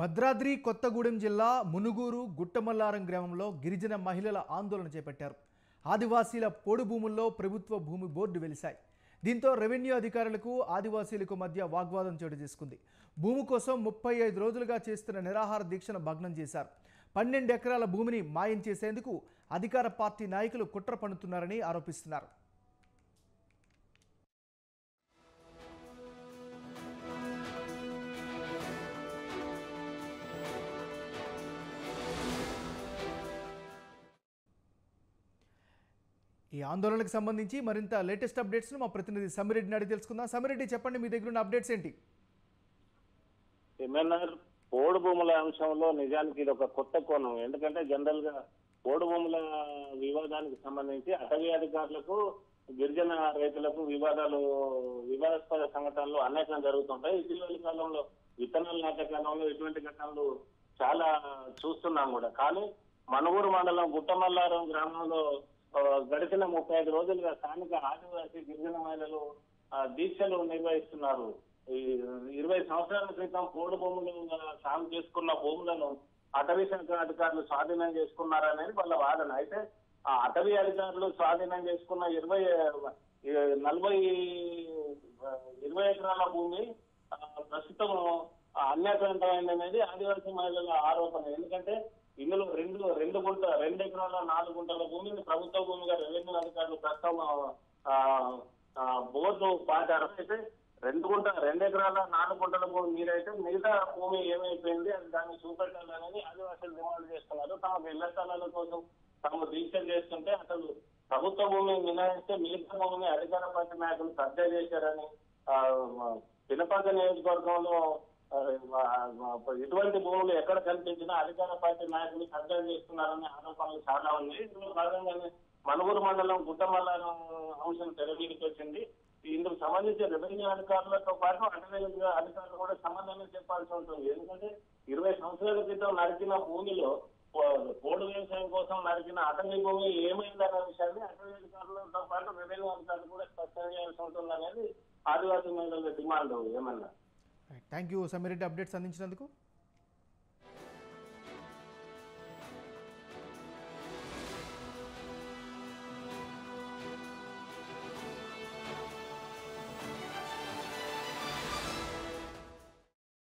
భద్రాద్రి కొత్తగూడెం జిల్లా మునుగూరు గుట్టమల్లారం గ్రామంలో గిరిజన మహిళల ఆందోళన చేపట్టారు. ఆదివాసీల పోడు భూముల్లో ప్రభుత్వ భూమి బోర్డు వెలిశాయి. దీంతో రెవెన్యూ అధికారులకు ఆదివాసీలకు మధ్య వాగ్వాదం చోటు చేసుకుంది. భూమి కోసం 35 రోజులుగా చేస్తున్న నిరాహార దీక్షను భగ్నం చేశారు. 12 ఎకరాల భూమిని మాయం చేసేందుకు అధికార పార్టీ నాయకులు కుట్ర పన్నుతున్నారని ఆరోపిస్తున్నారు. ఈ ఆందోళనకు సంబంధించి మరింత లేటెస్ట్ అప్డేట్స్ను మా ప్రతినిధి సమిరెడ్డిని అడిగి తెలుసుకుందాం. సమిరెడ్డి, చెప్పండి, మీ దగ్గర ఉన్న అప్డేట్స్ ఏంటి? ఎంఎన్ఆర్ పోడు భూముల అంశంలో నిజానికి ఇది ఒక కొత్త కోణం. ఎందుకంటే జనరల్ గా పోడు భూముల వివాదానికి సంబంధించి అటవీ అధికారులకు గిరిజన రైతులకు వివాదాస్పద సంఘటనలు అనేకం జరుగుతుంటాయి. ఇటీవలి కాలంలో విత్తనాలు నాటే కాలంలో ఇటువంటి ఘటనలు చాలా చూస్తున్నాం కూడా. కానీ మనుగూరు మండలం గుట్టమల్లారం గ్రామంలో గడిచిన 35 రోజులుగా స్థానిక ఆదివాసీ గిరిజన మహిళలు దీక్షలు నిర్వహిస్తున్నారు. 20 సంవత్సరాల క్రితం పోడు భూములు సాగు చేసుకున్న భూములను అటవీ శాఖ అధికారులు స్వాధీనం చేసుకున్నారనేది వాళ్ళ వాదన. అయితే ఆ అటవీ అధికారులు స్వాధీనం చేసుకున్న 20 ఎకరాల భూమి ప్రస్తుతం అన్యాక్రాంతమైంది అనేది ఆదివాసీ మహిళల ఆరోపణ. ఎందుకంటే ఇందులో 2 ఎకరాల 4 గుంటల భూమిని ప్రభుత్వ భూమిగా రెవెన్యూ అధికారులు ప్రస్తుతం బోర్డు పాటారు. అయితే 2 ఎకరాల 4 గుంటల భూమి మీరైతే మిగతా భూమి ఏమైపోయింది అది దాన్ని చూపెట్టాలనేది ఆదివాసులు డిమాండ్ చేస్తున్నారు. తమ ఇళ్ల స్థలాల కోసం తాము దీక్ష చేస్తుంటే అసలు ప్రభుత్వ భూమి మినహాయిస్తే మిగతా భూమిని అధికార పార్టీ నాయకులు కబ్జా చేశారని, పినపాక నియోజకవర్గంలో ఇటువంటి భూములు ఎక్కడ కనిపించినా అధికార పార్టీ నాయకులు కబ్జా చేస్తున్నారనే ఆరోపణలు చాలా ఉన్నాయి. ఇందులో భాగంగానే మనుగూరు మండలం గుట్టమల్లారం అంశం తెరవీడికి వచ్చింది. ఇందుకు సంబంధించి రెవెన్యూ అధికారులతో పాటు అటవీ అధికారులు కూడా సంబంధం చెప్పాల్సి ఉంటుంది. ఎందుకంటే 20 సంవత్సరాల క్రితం నరికిన భూమిలో పోడు వ్యవసాయం కోసం నరికిన అటవీ భూమి ఏమైందనే విషయాన్ని అటవీ అధికారులతో పాటు రెవెన్యూ అధికారులు కూడా స్పష్టం చేయాల్సి ఉంటుంది అనేది ఆదివాసీ మహిళల డిమాండ్. ఏమన్నా థ్యాంక్ యూ సమిరెడ్డి, అప్డేట్స్ అందించినందుకు.